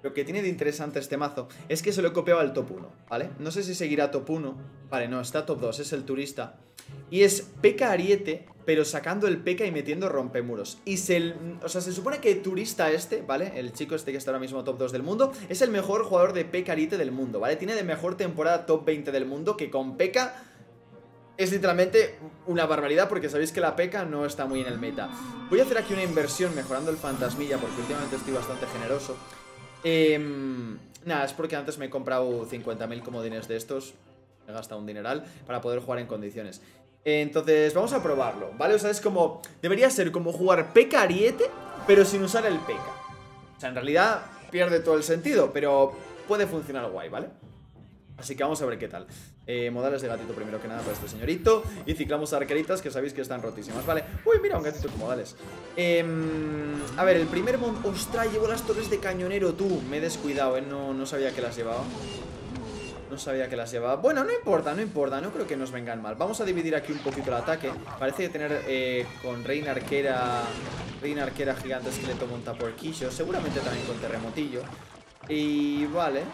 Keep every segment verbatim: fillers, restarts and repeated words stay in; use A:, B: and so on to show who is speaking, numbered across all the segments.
A: lo que tiene de interesante este mazo es que se lo he copiado al top uno, ¿vale? No sé si seguirá top uno. Vale, no, está top dos, es el turista. Y es P.K. Ariete, pero sacando el P K y metiendo rompemuros. Y se, o sea, se supone que turista este, ¿vale? El chico este que está ahora mismo top dos del mundo, es el mejor jugador de P K. Ariete del mundo, ¿vale? Tiene de mejor temporada top veinte del mundo, que con P K es literalmente una barbaridad, porque sabéis que la P K no está muy en el meta. Voy a hacer aquí una inversión mejorando el fantasmilla, porque últimamente estoy bastante generoso. Eh, nada, es porque antes me he comprado cincuenta mil comodines de estos. He gastado un dineral para poder jugar en condiciones. Entonces vamos a probarlo, ¿vale? O sea, es como... debería ser como jugar P K. Ariete, pero sin usar el P K. O sea, en realidad pierde todo el sentido, pero puede funcionar guay, ¿vale? Así que vamos a ver qué tal. eh, Modales de gatito primero que nada para este señorito. Y ciclamos arqueritas que sabéis que están rotísimas, ¿vale? Uy, mira, un gatito con modales. eh, A ver, el primer... ¡Ostras! Llevo las torres de cañonero, tú. Me he descuidado, ¿eh? No, no sabía que las llevaba. No sabía que las llevaba. Bueno, no importa, no importa. No creo que nos vengan mal. Vamos a dividir aquí un poquito el ataque. Parece que tener eh, con reina arquera... Reina arquera gigante esqueleto montapuerquillo. Seguramente también con terremotillo. Y vale.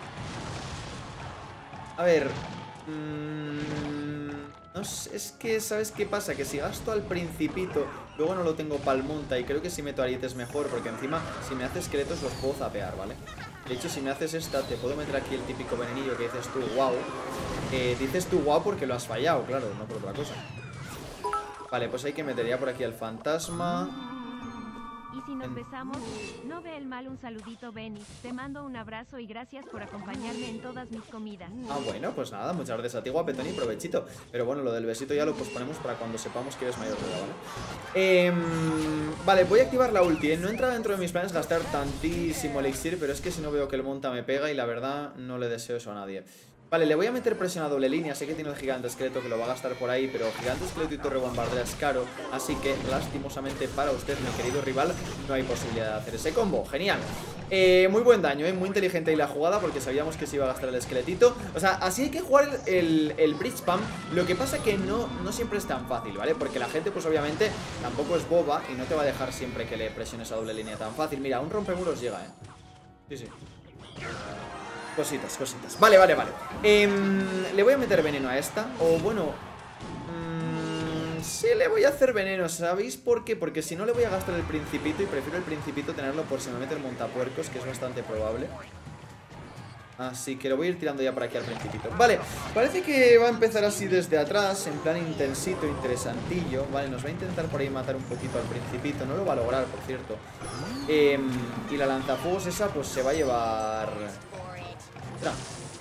A: A ver... Mmm, no sé, es que, ¿sabes qué pasa? Que si gasto al principito, luego no lo tengo pa'l monta. Y creo que si meto arietes mejor, porque encima, si me hace esqueletos los puedo zapear, ¿vale? De hecho, si me haces esta, te puedo meter aquí el típico venenillo que dices tú, wow. eh, Dices tú, wow, porque lo has fallado, claro, no por otra cosa. Vale, pues hay que meter ya por aquí al fantasma.
B: Y si nos besamos, no ve el mal un saludito, Benny. Te mando un abrazo y gracias por acompañarme en todas mis comidas.
A: Ah, bueno, pues nada, muchas gracias a ti, guapetón, y provechito. Pero bueno, lo del besito ya lo posponemos para cuando sepamos que eres mayor de edad, ¿vale? Eh, vale, voy a activar la ulti, ¿eh? No entra dentro de mis planes gastar tantísimo elixir, pero es que si no veo que el monta me pega y la verdad no le deseo eso a nadie. Vale, le voy a meter presión a doble línea. Sé que tiene el gigante esqueleto que lo va a gastar por ahí, pero gigante esqueleto y torre bombardera es caro. Así que, lastimosamente para usted, mi querido rival, no hay posibilidad de hacer ese combo. Genial. eh, Muy buen daño, eh, muy inteligente ahí la jugada, porque sabíamos que se iba a gastar el esqueletito. O sea, así hay que jugar el, el, el bridge spam. Lo que pasa que no, no siempre es tan fácil, ¿vale? Porque la gente, pues obviamente, tampoco es boba y no te va a dejar siempre que le presiones a doble línea tan fácil. Mira, un rompemuros llega, eh. Sí, sí. Cositas, cositas. Vale, vale, vale. Eh, le voy a meter veneno a esta. O bueno... Mmm, sí, le voy a hacer veneno. ¿Sabéis por qué? Porque si no le voy a gastar el principito. Y prefiero el principito tenerlo por si me mete el montapuercos, que es bastante probable. Así que lo voy a ir tirando ya por aquí al principito. Vale, parece que va a empezar así desde atrás. En plan intensito, interesantillo. Vale, nos va a intentar por ahí matar un poquito al principito. No lo va a lograr, por cierto. eh, Y la lanzafuegos esa pues se va a llevar... Ostras.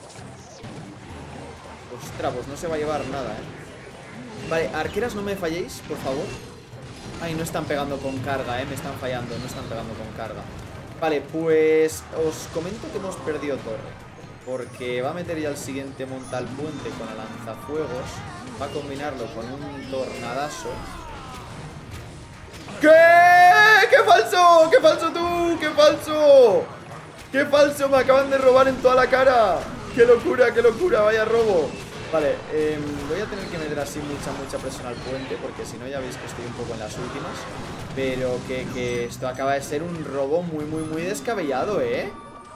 A: Ostras, pues no se va a llevar nada, eh. Vale, arqueras, no me falléis, por favor. Ay, no están pegando con carga, eh. Me están fallando, no están pegando con carga. Vale, pues os comento que hemos perdido torre, porque va a meter ya el siguiente monta al puente con el lanzafuegos. Va a combinarlo con un tornadazo. ¿Qué? ¡Qué falso! ¡Qué falso tú! ¡Qué falso! ¡Qué falso! Me acaban de robar en toda la cara. ¡Qué locura, qué locura! Vaya robo. Vale, eh, voy a tener que meter así mucha, mucha presión al puente, porque si no ya veis que estoy un poco en las últimas. Pero que, que esto acaba de ser un robo muy, muy, muy descabellado, ¿eh?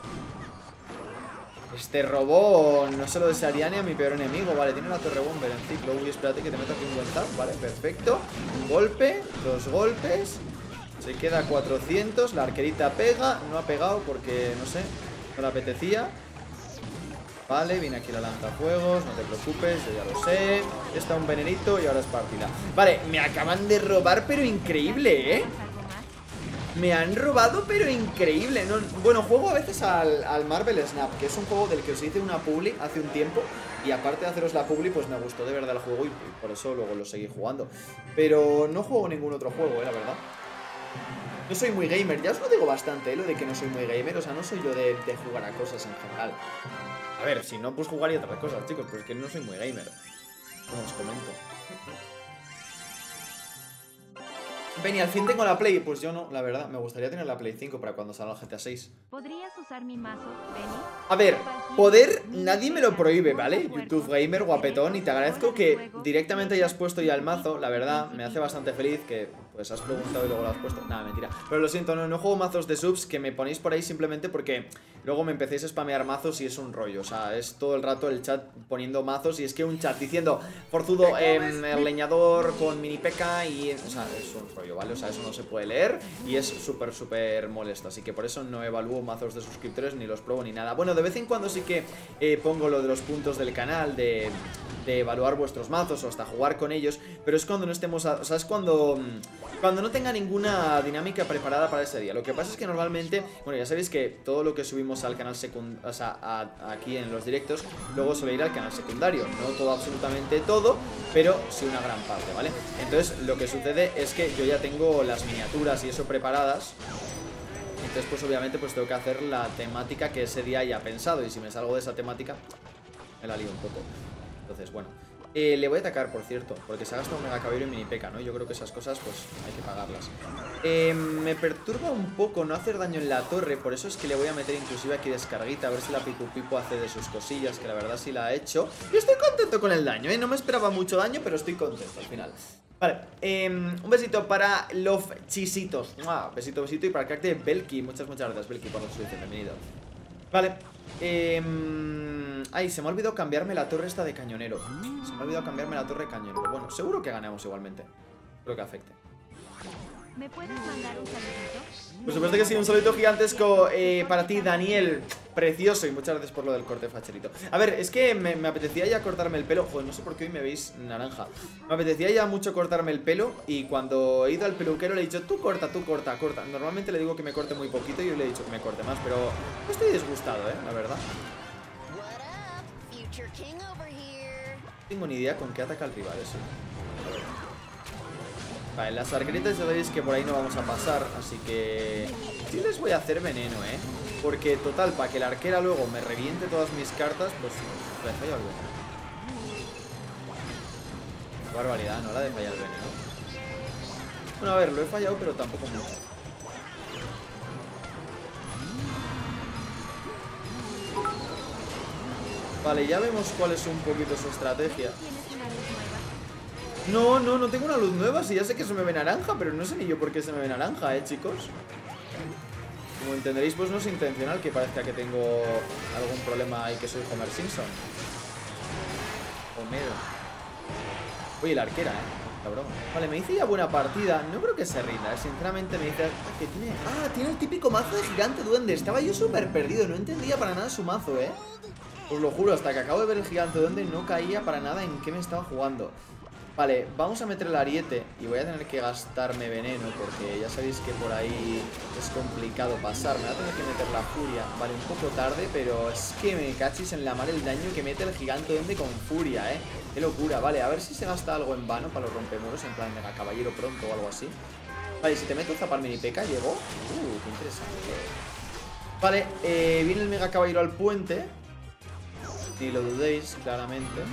A: Este robo no se lo desearía ni a mi peor enemigo. Vale, tiene una torre bomber en ciclo. Uy, espérate que te meto aquí un buen tap. Vale, perfecto. Un golpe, dos golpes. Se queda a cuatrocientos, la arquerita pega. No ha pegado porque, no sé, no le apetecía. Vale, viene aquí la lanzafuegos, no te preocupes, yo ya lo sé. Está un venenito y ahora es partida. Vale, me acaban de robar, pero increíble, ¿eh? Me han robado, pero increíble. No, bueno, juego a veces al, al Marvel Snap, que es un juego del que os hice una publi hace un tiempo. Y aparte de haceros la publi, pues me gustó de verdad el juego y por eso luego lo seguí jugando. Pero no juego ningún otro juego, ¿eh? La verdad. No soy muy gamer, ya os lo digo bastante, ¿eh? Lo de que no soy muy gamer, o sea, no soy yo de, de jugar a cosas en general. A ver, si no, pues jugaría otras cosas, chicos, pero es que no soy muy gamer, como os comento. Benny, al fin tengo la Play. Pues yo no, la verdad, me gustaría tener la Play cinco para cuando salga el G T A seis.
B: ¿Podrías usar mi mazo, Benny?
A: A ver, poder, nadie me lo prohíbe, ¿vale? YouTube Gamer, guapetón, y te agradezco que directamente hayas puesto ya el mazo. La verdad, me hace bastante feliz que Pues has preguntado y luego lo has puesto. Nada, mentira. Pero lo siento, no, no juego mazos de subs que me ponéis por ahí simplemente porque luego me empecéis a spamear mazos y es un rollo. O sea, es todo el rato el chat poniendo mazos y es que un chat diciendo forzudo, eh, el leñador con mini P.E.K.K.A. y... O sea, es un rollo, ¿vale? O sea, eso no se puede leer y es súper, súper molesto. Así que por eso no evalúo mazos de suscriptores, ni los pruebo, ni nada. Bueno, de vez en cuando sí que eh, pongo lo de los puntos del canal, de... de evaluar vuestros mazos o hasta jugar con ellos, pero es cuando no estemos, a, o sea, es cuando cuando no tenga ninguna dinámica preparada para ese día. Lo que pasa es que normalmente, bueno, ya sabéis que todo lo que subimos al canal secundario, o sea, a, aquí en los directos, luego suele ir al canal secundario, no todo, absolutamente todo, pero sí una gran parte, ¿vale? Entonces, lo que sucede es que yo ya tengo las miniaturas y eso preparadas. Entonces, pues obviamente, pues tengo que hacer la temática que ese día haya pensado, y si me salgo de esa temática, me la lío un poco. Entonces, bueno, eh, le voy a atacar, por cierto, porque se ha gastado un mega caballero y mini P.E.K.K.A, ¿no? Yo creo que esas cosas, pues, hay que pagarlas. eh, Me perturba un poco no hacer daño en la torre, por eso es que le voy a meter inclusive aquí descarguita, a ver si la Pipu Pipu hace de sus cosillas, que la verdad sí la ha hecho. Y estoy contento con el daño, ¿eh? No me esperaba mucho daño, pero estoy contento al final. Vale, eh, un besito para los chisitos. ¡Mua! Besito, besito. Y para el crack de Belki. Muchas, muchas gracias, Belki, por la suscripción. Bienvenido. Vale. Eh, ay, se me ha olvidado cambiarme la torre esta de cañonero. Se me ha olvidado cambiarme la torre de cañonero. Bueno, seguro que ganamos igualmente. Creo que afecte.
B: ¿Me puedes mandar un saludito?
A: Por supuesto que sí, un saludito gigantesco eh, para ti, Daniel. Precioso, y muchas gracias por lo del corte, facherito. A ver, es que me, me apetecía ya cortarme el pelo. Joder, no sé por qué hoy me veis naranja. Me apetecía ya mucho cortarme el pelo. Y cuando he ido al peluquero le he dicho, tú corta, tú corta, corta. Normalmente le digo que me corte muy poquito y yo le he dicho que me corte más, pero no estoy disgustado, eh, la verdad. No tengo ni idea con qué ataca el rival eso. Vale, las arqueritas ya sabéis que por ahí no vamos a pasar, así que sí les voy a hacer veneno, ¿eh? Porque, total, para que la arquera luego me reviente todas mis cartas, pues le fallo el veneno. Qué barbaridad, ¿no? La de fallar el veneno. Bueno, a ver, lo he fallado, pero tampoco mucho. Vale, ya vemos cuál es un poquito su estrategia. No, no, no tengo una luz nueva. Sí, ya sé que se me ve naranja, pero no sé ni yo por qué se me ve naranja, eh, chicos. Como entenderéis, pues no es intencional que parezca que tengo algún problema y que soy Homer Simpson. Homero. Oye, la arquera, eh, cabrón. Vale, me dice ya buena partida. No creo que se rinda, eh. Sinceramente me dice ah, que tiene... Ah, tiene el típico mazo de gigante duende. Estaba yo súper perdido, no entendía para nada su mazo, eh. Os lo juro, hasta que acabo de ver el gigante duende no caía para nada en qué me estaba jugando. Vale, vamos a meter el ariete y voy a tener que gastarme veneno porque ya sabéis que por ahí es complicado pasar. Me voy a tener que meter la furia. Vale, un poco tarde, pero es que me cachis en la mar el daño que mete el gigante duende con furia, eh. Qué locura. Vale, a ver si se gasta algo en vano para los rompemuros, en plan mega caballero pronto o algo así. Vale, si te meto zapar mini P.E.K.K.A, llegó. Uh, qué interesante. Vale, eh, viene el mega caballero al puente. Ni lo dudéis, claramente.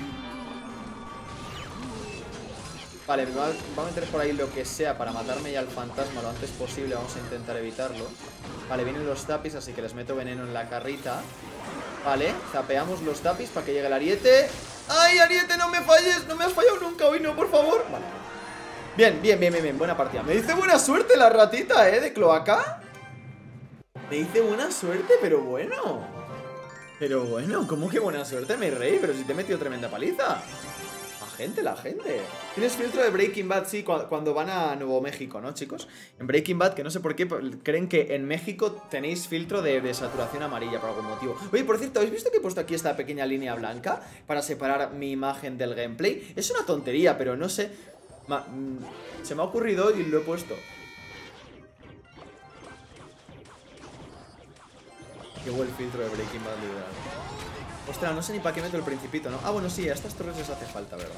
A: Vale, me va, va a meter por ahí lo que sea para matarme ya al fantasma lo antes posible. Vamos a intentar evitarlo. Vale, vienen los tapis, así que les meto veneno en la carrita. Vale, zapeamos los tapis para que llegue el ariete. ¡Ay, ariete, no me falles! No me has fallado nunca hoy, no, por favor. Vale. Bien, bien, bien, bien, bien, buena partida. Me dice buena suerte la ratita, ¿eh? De cloaca. Me dice buena suerte, pero bueno. Pero bueno, ¿cómo que buena suerte, mi rey? Pero si te he metido tremenda paliza. Gente, la gente. Tienes filtro de Breaking Bad, sí, cuando van a Nuevo México, ¿no, chicos? En Breaking Bad, que no sé por qué, creen que en México tenéis filtro de, de saturación amarilla por algún motivo. Oye, por cierto, ¿habéis visto que he puesto aquí esta pequeña línea blanca para separar mi imagen del gameplay? Es una tontería, pero no sé. Ma se me ha ocurrido y lo he puesto. Llegó el filtro de Breaking Bad liberal. Ostras, no sé ni para qué meto el principito, ¿no? Ah, bueno, sí, a estas torres les hace falta, ¿verdad?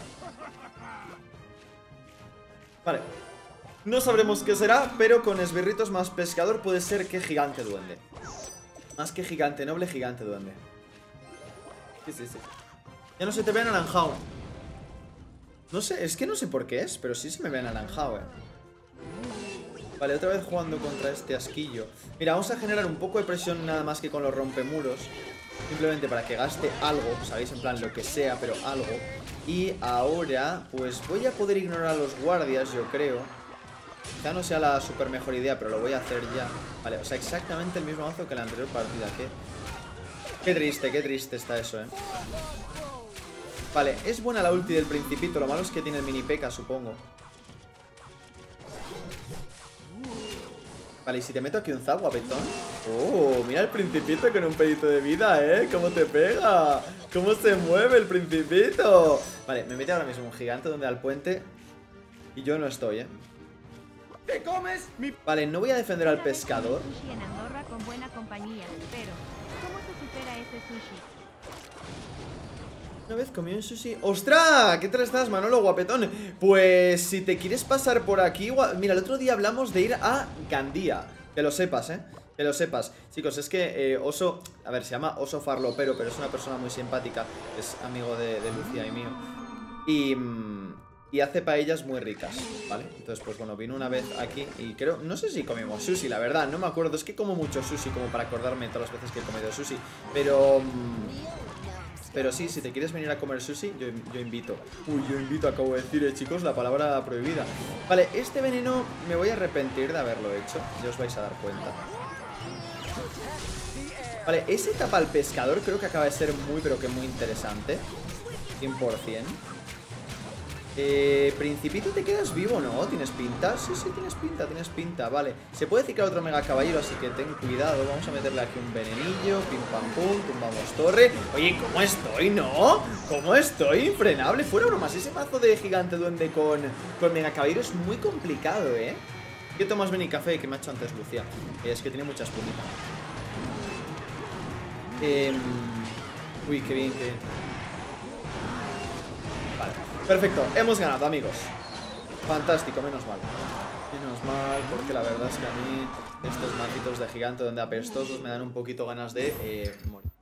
A: Vale. No sabremos qué será, pero con esbirritos más pescador puede ser que gigante duende. Más que gigante noble, gigante duende. Sí, sí, sí. Ya no se te ve anaranjado. No sé, es que no sé por qué es, pero sí se me ve anaranjado, eh. Vale, otra vez jugando contra este asquillo. Mira, vamos a generar un poco de presión nada más que con los rompemuros. Simplemente para que gaste algo, sabéis, en plan lo que sea, pero algo. Y ahora, pues voy a poder ignorar a los guardias, yo creo. Quizá no sea la super mejor idea, pero lo voy a hacer ya. Vale, o sea, exactamente el mismo mazo que la anterior partida. Qué, qué triste, qué triste está eso, eh. Vale, es buena la ulti del Principito. Lo malo es que tiene el mini P K, supongo. Vale, y si te meto aquí un zap, guapetón. Oh, mira el Principito con un pedito de vida, ¿eh? ¿Cómo te pega? ¿Cómo se mueve el Principito? Vale, me mete ahora mismo un gigante donde al puente. Y yo no estoy, ¿eh? ¿Qué comes? Mi... Vale, no voy a defender al pescador.
B: Sushi en Andorra con buena compañía, pero ¿cómo se supera ese sushi?
A: Una vez comí un sushi... ¡Ostras! ¿Qué tal estás, Manolo, guapetón? Pues si te quieres pasar por aquí... Mira, el otro día hablamos de ir a Gandía. Que lo sepas, ¿eh? Que lo sepas. Chicos, es que eh, Oso... A ver, se llama Oso Farlopero, pero es una persona muy simpática. Es amigo de, de Lucía y mío. Y... Y hace paellas muy ricas, ¿vale? Entonces, pues bueno, vino una vez aquí y creo... No sé si comimos sushi, la verdad, no me acuerdo. Es que como mucho sushi como para acordarme todas las veces que he comido sushi. Pero... Pero sí, si te quieres venir a comer sushi, yo, yo invito. Uy, yo invito, acabo de decir, eh, chicos, la palabra prohibida. Vale, este veneno me voy a arrepentir de haberlo hecho. Ya os vais a dar cuenta. Vale, ese tapa al pescador creo que acaba de ser muy, pero que muy interesante. cien por cien. Eh, Principito, ¿te quedas vivo, no? ¿Tienes pinta? Sí, sí, tienes pinta, tienes pinta, vale. Se puede ciclar otro mega caballero, así que ten cuidado. Vamos a meterle aquí un venenillo, pim pam pum, tumbamos torre. Oye, ¿cómo estoy, no? ¿Cómo estoy? Infrenable, fuera bromas. Ese mazo de gigante duende con, con mega caballero es muy complicado, ¿eh? ¿Qué tomas ven y café? Que me ha hecho antes Lucía. Eh, es que tiene mucha espumita. Eh, uy, qué bien, qué bien. Vale. Perfecto, hemos ganado, amigos. Fantástico, menos mal. Menos mal, porque la verdad es que a mí estos macitos de gigante donde apestosos me dan un poquito ganas de eh, morir.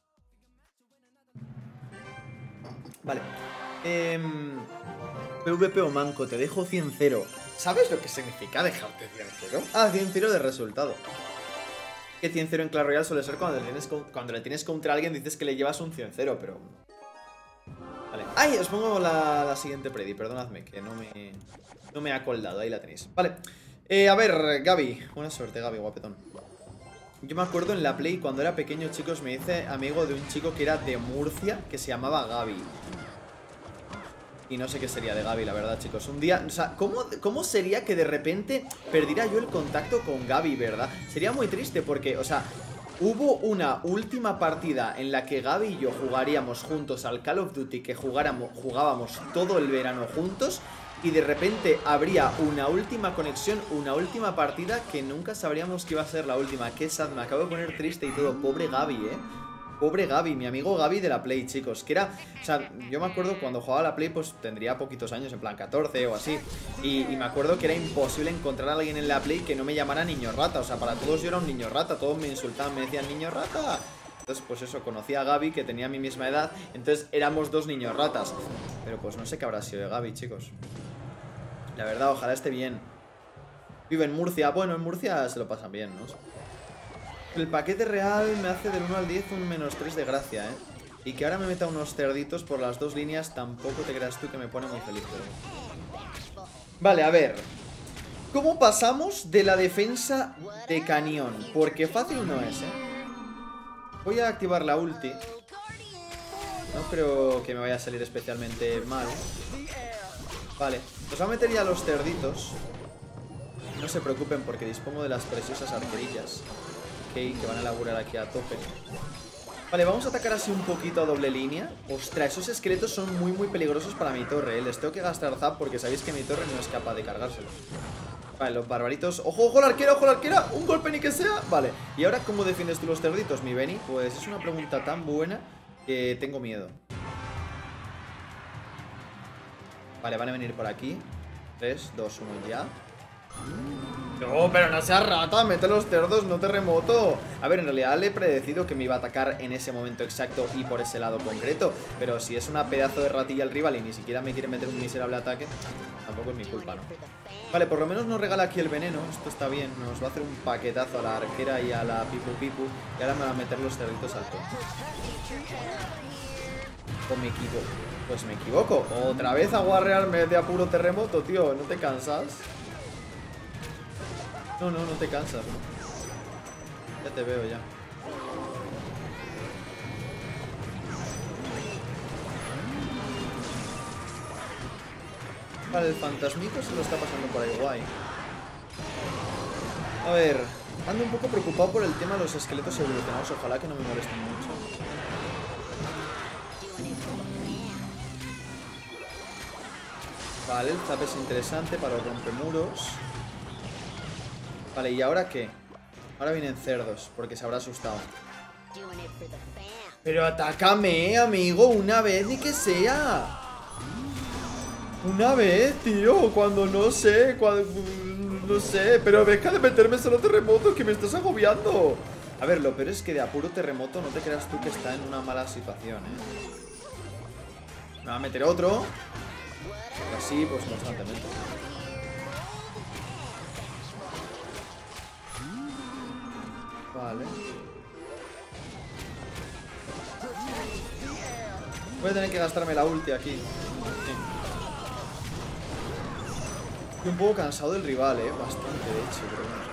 A: Vale. Eh, PvP o manco, te dejo cien cero. ¿Sabes lo que significa dejarte cien cero? Ah, cien cero de resultado. Que cien cero en Clash Royale suele ser cuando le tienes, cuando le tienes contra alguien dices que le llevas un cien cero, pero... Vale. ¡Ay! Os pongo la, la siguiente predi. Perdonadme, que no me, no me ha colgado. Ahí la tenéis. Vale. Eh, a ver, Gaby. Buena suerte, Gaby, guapetón. Yo me acuerdo en la Play, cuando era pequeño, chicos, me hice amigo de un chico que era de Murcia, que se llamaba Gaby. Y no sé qué sería de Gaby, la verdad, chicos. Un día, o sea, ¿cómo, cómo sería que de repente perdiera yo el contacto con Gaby, verdad? Sería muy triste porque, o sea... Hubo una última partida en la que Gaby y yo jugaríamos juntos al Call of Duty, que jugáramos, jugábamos todo el verano juntos, y de repente habría una última conexión, una última partida que nunca sabríamos que iba a ser la última. Qué sad, me acabo de poner triste y todo. Pobre Gaby, eh. Pobre Gaby, mi amigo Gaby de la Play, chicos. Que era, o sea, yo me acuerdo cuando jugaba a la Play, pues tendría poquitos años, en plan catorce o así. Y, y me acuerdo que era imposible encontrar a alguien en la Play que no me llamara niño rata. O sea, para todos yo era un niño rata, todos me insultaban, me decían niño rata. Entonces, pues eso, conocí a Gaby, que tenía mi misma edad. Entonces éramos dos niños ratas. Pero pues no sé qué habrá sido de Gaby, chicos. La verdad, ojalá esté bien. Vive en Murcia. Bueno, en Murcia se lo pasan bien, ¿no? El paquete real me hace del uno al diez un menos tres de gracia, ¿eh? Y que ahora me meta unos cerditos por las dos líneas, tampoco te creas tú que me pone muy feliz, pero... Vale, a ver. ¿Cómo pasamos de la defensa de cañón? Porque fácil no es, ¿eh? Voy a activar la ulti. No creo que me vaya a salir especialmente mal. Vale, nos va a meter ya los cerditos. No se preocupen porque dispongo de las preciosas arquerillas. Que van a laburar aquí a tope. Vale, vamos a atacar así un poquito a doble línea. Ostras, esos esqueletos son muy muy peligrosos para mi torre, ¿eh? Les tengo que gastar zap porque sabéis que mi torre no es capaz de cargárselo. Vale, los barbaritos. ¡Ojo, ojo la arquera, ojo la arquera! ¡Un golpe ni que sea! Vale, y ahora ¿cómo defiendes tú los cerditos, mi Benny? Pues es una pregunta tan buena que tengo miedo. Vale, van a venir por aquí. tres, dos, uno ya. No, pero no seas rata, mete los cerdos, no terremoto. A ver, en realidad le he predecido que me iba a atacar en ese momento exacto y por ese lado concreto. Pero si es una pedazo de ratilla el rival y ni siquiera me quiere meter un miserable ataque, tampoco es mi culpa, ¿no? Vale, por lo menos nos regala aquí el veneno. Esto está bien, nos va a hacer un paquetazo a la arquera y a la pipu pipu. Y ahora me va a meter los cerditos al tope. ¿O me equivoco? Pues me equivoco. Otra vez a guarrearme de apuro terremoto, tío, ¿no te cansas? No, no, no te cansas, ¿no? Ya te veo ya. Vale, el fantasmito se lo está pasando por ahí guay. A ver, ando un poco preocupado por el tema de los esqueletos evolucionados. Ojalá que no me molesten mucho. Vale, el zap es interesante para los rompemuros. Vale, ¿y ahora qué? Ahora vienen cerdos, porque se habrá asustado. Pero atácame, amigo, una vez y que sea. Una vez, tío, cuando no sé, cuando... No sé, pero deja de meterme solo terremoto, que me estás agobiando. A ver, lo peor es que de apuro terremoto no te creas tú que está en una mala situación, ¿eh? Me va a meter otro. Y así, pues constantemente. Vale. Voy a tener que gastarme la ulti aquí. Sí. Estoy un poco cansado del rival, eh. Bastante, de hecho, pero bueno.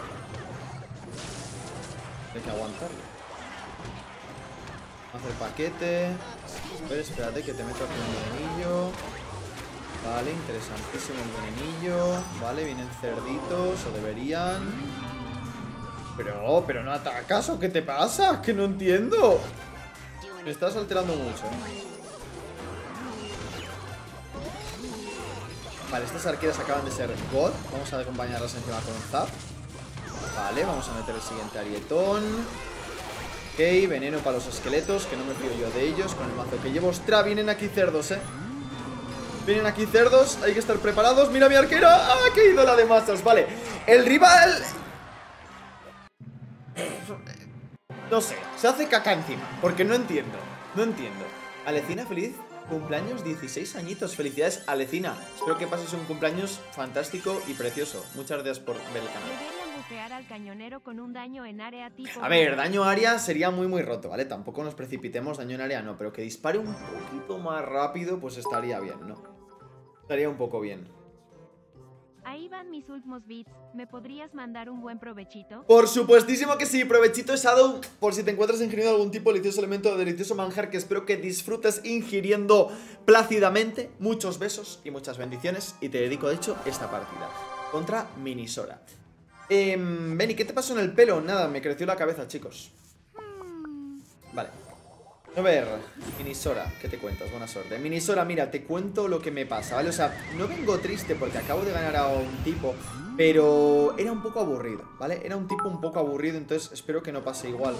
A: Hay que aguantarlo. Vamos a hacer paquete. A ver, espérate que te meto aquí un venenillo. Vale, interesantísimo el venenillo. Vale, vienen cerditos, o deberían. Pero, pero no atacas, ¿o qué te pasa? Que no entiendo. Me estás alterando mucho, ¿eh? Vale, estas arqueras acaban de ser God. Vamos a acompañarlas encima con un zap. Vale, vamos a meter el siguiente arietón. Ok, veneno para los esqueletos, que no me fío yo de ellos. Con el mazo que llevo. ¡Ostras! Vienen aquí cerdos, eh. Vienen aquí cerdos, hay que estar preparados. ¡Mira mi arquera! ¡Ah, qué ídola de masas! Vale, el rival... No sé, se hace caca encima. Porque no entiendo, no entiendo. Alecina, feliz cumpleaños, dieciséis añitos. Felicidades, Alecina. Espero que pases un cumpleaños fantástico y precioso. Muchas gracias por ver el canal.
B: Al cañonero con un daño en área tipo...
A: A ver, daño área sería muy muy roto, ¿vale? Tampoco nos precipitemos, daño en área no. Pero que dispare un poquito más rápido, pues estaría bien, ¿no? Estaría un poco bien.
B: Ahí van mis últimos bits. ¿Me podrías mandar un buen provechito?
A: Por supuestísimo que sí, provechito Shadow. Por si te encuentras ingiriendo algún tipo de delicioso elemento de delicioso manjar, que espero que disfrutes ingiriendo plácidamente. Muchos besos y muchas bendiciones. Y te dedico de hecho esta partida contra Minisora. Eh, Benny, ¿qué te pasó en el pelo? Nada, me creció la cabeza, chicos. Vale. A ver, Minisora, ¿qué te cuentas? Buena suerte. Minisora, mira, te cuento lo que me pasa, ¿vale? O sea, no vengo triste porque acabo de ganar a un tipo, pero era un poco aburrido, ¿vale? Era un tipo un poco aburrido, entonces espero que no pase igual.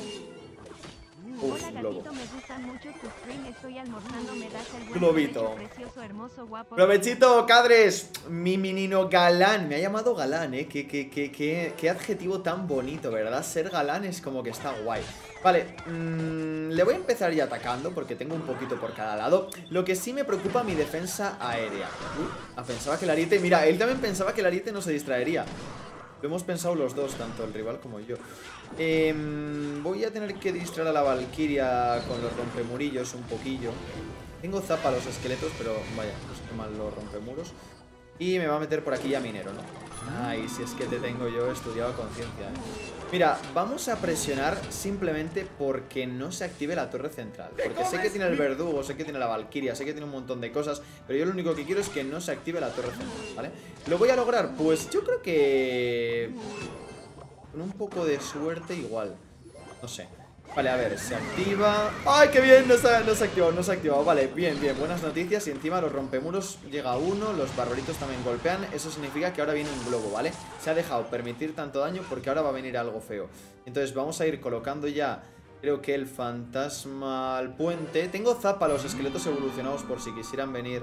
A: Uf,
B: Hola,
A: globo.
B: gatito, me gustan mucho tus streams, estoy almorzando, me das el buen
A: Globito.
B: provecho, precioso, hermoso, guapo.
A: Provechito, Cadres, mi menino galán. Me ha llamado galán, ¿eh? Qué, qué, qué, qué, qué adjetivo tan bonito, ¿verdad? Ser galán es como que está guay. Vale, mmm, le voy a empezar ya atacando porque tengo un poquito por cada lado. Lo que sí me preocupa mi defensa aérea. Uy, pensaba que el ariete... Mira, él también pensaba que el ariete no se distraería. Lo hemos pensado los dos, tanto el rival como yo. eh, Voy a tener que distraer a la Valkyria con los rompemurillos un poquillo. Tengo zapa a los esqueletos, pero vaya, pues qué mal los rompemuros. Y me va a meter por aquí ya minero, ¿no? Ay, si es que te tengo yo estudiado a conciencia, ¿eh? Mira, vamos a presionar simplemente porque no se active la torre central. Porque sé que tiene el verdugo, sé que tiene la Valkyria, sé que tiene un montón de cosas, pero yo lo único que quiero es que no se active la torre central, ¿vale? ¿Lo voy a lograr? Pues yo creo que... con un poco de suerte igual. No sé. Vale, a ver, se activa. ¡Ay, qué bien! No se, ha, no se ha activado, no se ha activado. Vale, bien, bien, buenas noticias. Y encima los rompemuros llega uno, los barbaritos también golpean. Eso significa que ahora viene un globo, ¿vale? Se ha dejado permitir tanto daño porque ahora va a venir algo feo. Entonces vamos a ir colocando ya, creo que el fantasma al puente. Tengo zapa a los esqueletos evolucionados por si quisieran venir.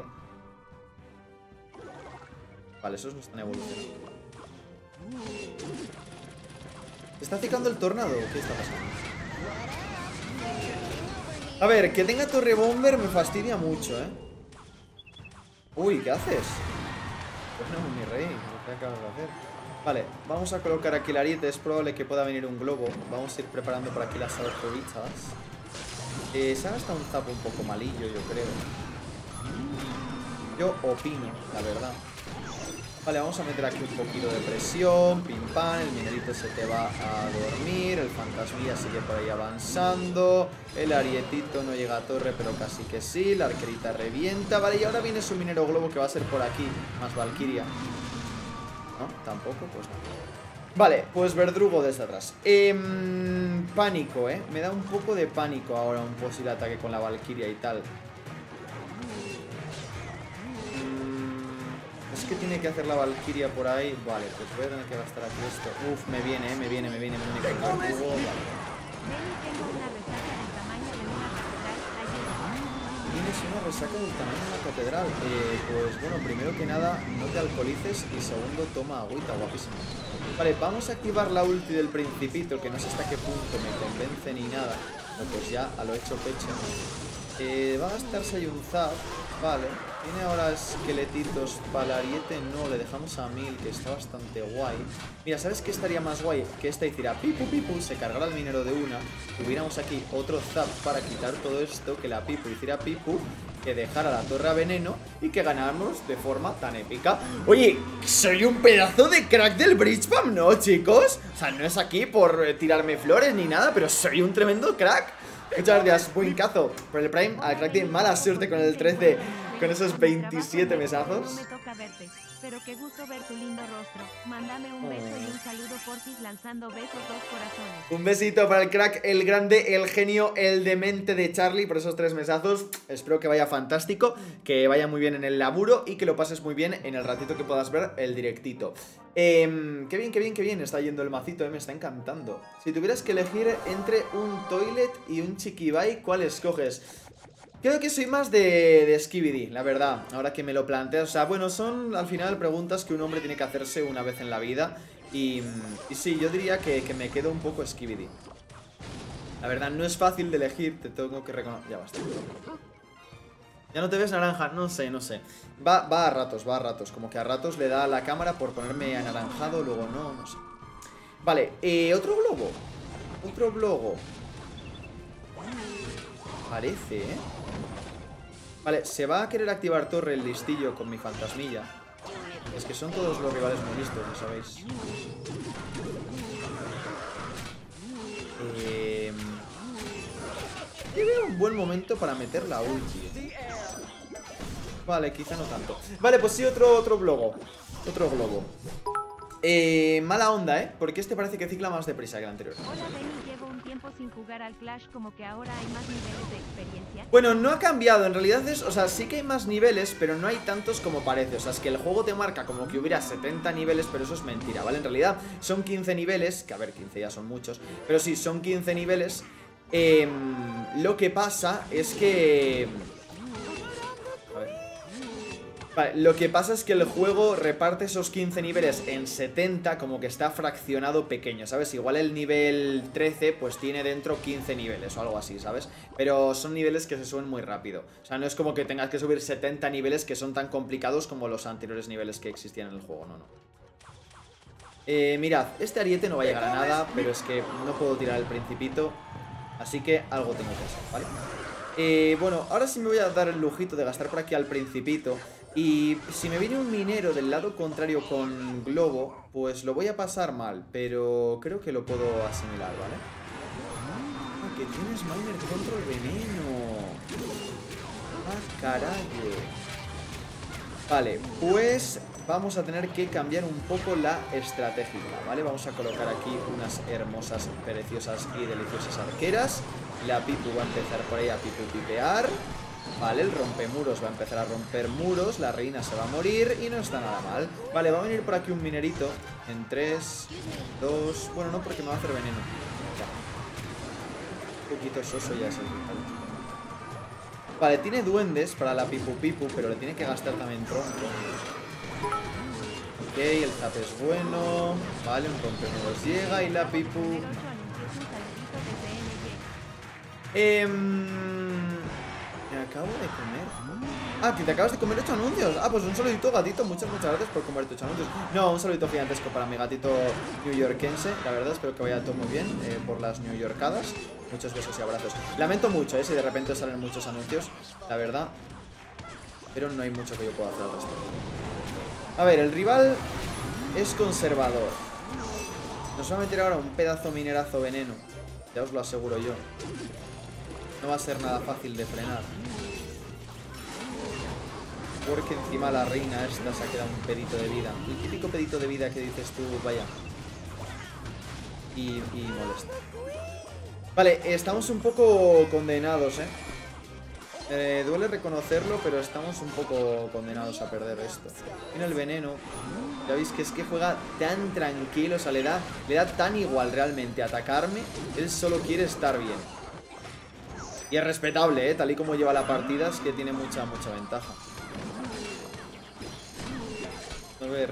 A: Vale, esos no están evolucionando. ¿Se está ciclando el tornado? ¿Qué está pasando? A ver, que tenga torre bomber me fastidia mucho, ¿eh? Uy, ¿qué haces? Bueno, mi rey, ¿qué acabas de hacer? Vale, vamos a colocar aquí el ariete. Es probable que pueda venir un globo. Vamos a ir preparando por aquí las arcobichas. eh, Se ha gastado un zap un poco malillo, yo creo. Yo opino, la verdad. Vale, vamos a meter aquí un poquito de presión. Pim pam, el minerito se te va a dormir. El fantasmilla sigue por ahí avanzando. El arietito no llega a torre, pero casi que sí. La arquerita revienta. Vale, y ahora viene su minero globo que va a ser por aquí. Más Valkyria. ¿No? Tampoco, pues no. Vale, pues Verdrugo desde atrás. eh, Pánico, eh Me da un poco de pánico ahora un posible ataque con la Valkyria y tal. Es que tiene que hacer la Valkyria por ahí. Vale, pues voy a tener que gastar aquí esto. Uf, me viene, eh, me viene, me viene, me viene con Verdrugo. Vale. Tienes una resaca del tamaño de la catedral. Eh, pues bueno, primero que nada, no te alcoholices y segundo, toma agüita, guapísimo. Vale, vamos a activar la ulti del Principito, que no sé hasta qué punto me convence ni nada. No, pues ya, a lo hecho pecho. Eh, va a gastarse ahí un zap. Vale, tiene ahora esqueletitos para el ariete. No, le dejamos a Mil, que está bastante guay. Mira, ¿sabes qué estaría más guay? Que esta hiciera pipu pipu, se cargara el minero de una. Tuviéramos aquí otro zap para quitar todo esto. Que la pipu hiciera pipu, que dejara la torre a veneno y que ganáramos de forma tan épica. Oye, soy un pedazo de crack del bridge spam, ¿no, chicos? O sea, no es aquí por eh, tirarme flores ni nada, pero soy un tremendo crack. Muchas gracias, buen cazo por el Prime. Al crack tiene mala suerte con el trece, con esos veintisiete mesazos.
B: No me toca verte, pero qué gusto ver tu lindo rostro. Mándame un beso y un saludo porfis, lanzando besos dos corazones.
A: Un besito para el crack, el grande, el genio, el demente de Charlie por esos tres mesazos. Espero que vaya fantástico, que vaya muy bien en el laburo y que lo pases muy bien en el ratito que puedas ver el directito. Eh, qué bien, qué bien, qué bien está yendo el macito, eh, me está encantando. Si tuvieras que elegir entre un toilet y un chiquibai, ¿cuál escoges? Creo que soy más de, de Skibidi, la verdad, ahora que me lo planteas. O sea, bueno, son al final preguntas que un hombre tiene que hacerse una vez en la vida. Y, y sí, yo diría que, que me quedo un poco Skibidi. La verdad, no es fácil de elegir, te tengo que reconocer. Ya basta. Ya no te ves naranja, no sé, no sé. Va, va a ratos, va a ratos. Como que a ratos le da a la cámara por ponerme anaranjado, luego no, no sé. Vale, eh, otro globo. Otro globo. Parece, ¿eh? Vale, se va a querer activar torre el listillo con mi fantasmilla. Es que son todos los rivales muy listos, ¿no sabéis? Eh... Yo veo un buen momento para meter la ulti. Vale, quizá no tanto. Vale, pues sí, otro, otro globo. Otro globo. Eh, mala onda, ¿eh? Porque este parece que cicla más deprisa que el anterior.
B: Hola, Benny, llevo un tiempo sin jugar al Clash, como que ahora hay más niveles de experiencia.
A: Bueno, no ha cambiado, en realidad es, o sea, sí que hay más niveles, pero no hay tantos como parece. O sea, es que el juego te marca como que hubiera setenta niveles, pero eso es mentira, ¿vale? En realidad son quince niveles, que a ver, quince ya son muchos, pero sí, son quince niveles. eh, Lo que pasa es que... A ver. Vale, lo que pasa es que el juego reparte esos quince niveles en setenta, como que está fraccionado pequeño, ¿sabes? Igual el nivel trece pues tiene dentro quince niveles o algo así, ¿sabes? Pero son niveles que se suben muy rápido. O sea, no es como que tengas que subir setenta niveles que son tan complicados como los anteriores niveles que existían en el juego, no, no. Eh, mirad, este ariete no va a llegar a nada, pero es que no puedo tirar el principito, así que algo tengo que hacer, ¿vale? Eh, bueno, ahora sí me voy a dar el lujito de gastar por aquí al principito. Y si me viene un minero del lado contrario con globo, pues lo voy a pasar mal, pero creo que lo puedo asimilar, ¿vale? Ah, que tienes Miner control veneno. Ah, caray. Vale, pues vamos a tener que cambiar un poco la estrategia, ¿vale? Vamos a colocar aquí unas hermosas, preciosas y deliciosas arqueras. La Pipu va a empezar por ahí a pipu pipear. Vale, el rompemuros va a empezar a romper muros. La reina se va a morir y no está nada mal. Vale, va a venir por aquí un minerito. En tres, dos... Bueno, no, porque me va a hacer veneno. Ya. Un poquito soso ya es el final. Vale, tiene duendes para la pipu pipu, pero le tiene que gastar también tronco. Ok, el zap es bueno. Vale, un rompemuros llega y la pipu... Eh... Me acabo de comer. Ah, que te acabas de comer ocho anuncios. Ah, pues un saludito, gatito. Muchas, muchas gracias por comer ocho anuncios. No, un saludito gigantesco para mi gatito newyorkense. La verdad, espero que vaya todo muy bien eh, por las newyorkadas. Muchos besos y abrazos. Lamento mucho, eh, si de repente salen muchos anuncios, la verdad. Pero no hay mucho que yo pueda hacer al respecto. A ver, el rival es conservador. Nos va a meter ahora un pedazo minerazo veneno. Ya os lo aseguro yo. No va a ser nada fácil de frenar. Porque encima la reina esta se ha quedado un pedito de vida. El típico pedito de vida que dices tú, vaya. Y, y molesta. Vale, estamos un poco condenados, ¿eh? Eh, duele reconocerlo, pero estamos un poco condenados a perder esto. Tiene el veneno. Ya veis que es que juega tan tranquilo. O sea, le da, le da tan igual realmente atacarme. Él solo quiere estar bien. Y es respetable, ¿eh? Tal y como lleva la partida, es que tiene mucha, mucha ventaja. A ver.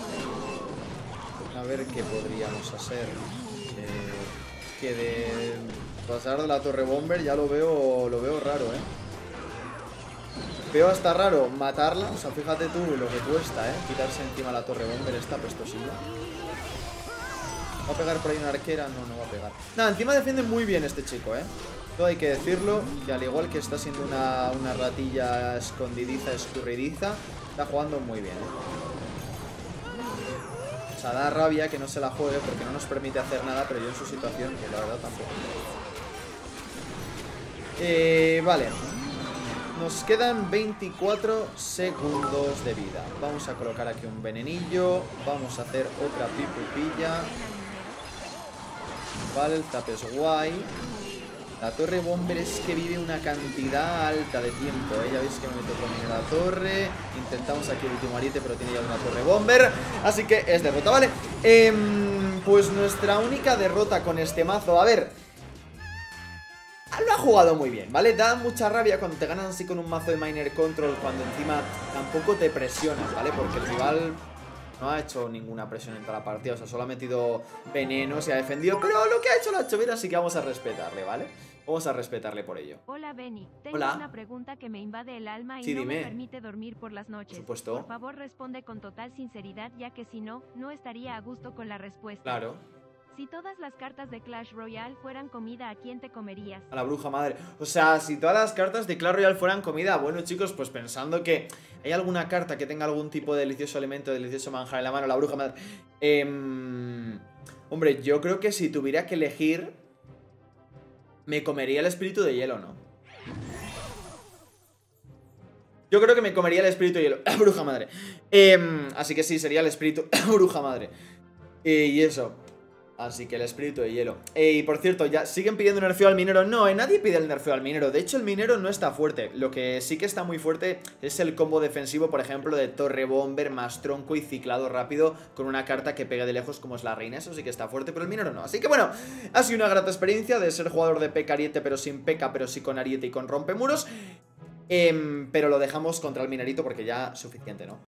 A: A ver qué podríamos hacer. Eh, es que de pasar de la torre bomber ya lo veo, lo veo raro, ¿eh? Veo hasta raro matarla. O sea, fíjate tú lo que cuesta, ¿eh? Quitarse encima la torre bomber esta pestosilla. ¿Va a pegar por ahí una arquera? No, no va a pegar. Nada, encima defiende muy bien este chico, ¿eh? Todo hay que decirlo. Que al igual que está siendo una, una ratilla escondidiza, escurridiza, está jugando muy bien, ¿eh? O sea, da rabia que no se la juegue porque no nos permite hacer nada, pero yo en su situación, que la verdad tampoco. Eh, vale. Nos quedan veinticuatro segundos de vida. Vamos a colocar aquí un venenillo. Vamos a hacer otra pipupilla. Vale, el tap es guay. La torre bomber es que vive una cantidad alta de tiempo, ¿eh? Ya veis que me meto con la torre. Intentamos aquí el último ariete, pero tiene ya una torre bomber. Así que es derrota, ¿vale? Eh, pues nuestra única derrota con este mazo. A ver, lo ha jugado muy bien, ¿vale? Da mucha rabia cuando te ganan así con un mazo de Miner Control, cuando encima tampoco te presionas, ¿vale? Porque el rival no ha hecho ninguna presión en toda la partida. O sea, solo ha metido veneno, se ha defendido, pero lo que ha hecho lo ha hecho bien, así que vamos a respetarle, ¿vale? Vamos a respetarle por ello.
B: Hola, Benny. Tengo
A: Hola.
B: una pregunta que me invade el alma y
A: Sí,
B: no
A: dime.
B: me permite dormir por las noches.
A: Por supuesto.
B: Por favor, responde con total sinceridad, ya que si no, no estaría a gusto con la respuesta.
A: Claro.
B: Si todas las cartas de Clash Royale fueran comida, ¿a quién te comerías?
A: A la bruja madre. O sea, si todas las cartas de Clash Royale fueran comida. Bueno, chicos, pues pensando que hay alguna carta que tenga algún tipo de delicioso alimento, delicioso manjar en la mano, la bruja madre. Eh, hombre, yo creo que si tuviera que elegir, me comería el espíritu de hielo, ¿no? Yo creo que me comería el espíritu de hielo. Bruja madre. Eh, así que sí, sería el espíritu bruja madre. Eh, y eso. Así que el espíritu de hielo. eh, Y por cierto, ya siguen pidiendo nerfeo al minero. No, eh, nadie pide el nerfeo al minero. De hecho, el minero no está fuerte. Lo que sí que está muy fuerte es el combo defensivo, por ejemplo, de torre bomber más tronco y ciclado rápido con una carta que pegue de lejos como es la reina. Eso sí que está fuerte, pero el minero no. Así que bueno, ha sido una grata experiencia de ser jugador de P K Ariete, pero sin P K, pero sí con Ariete y con rompemuros. eh, Pero lo dejamos contra el minerito porque ya suficiente, ¿no?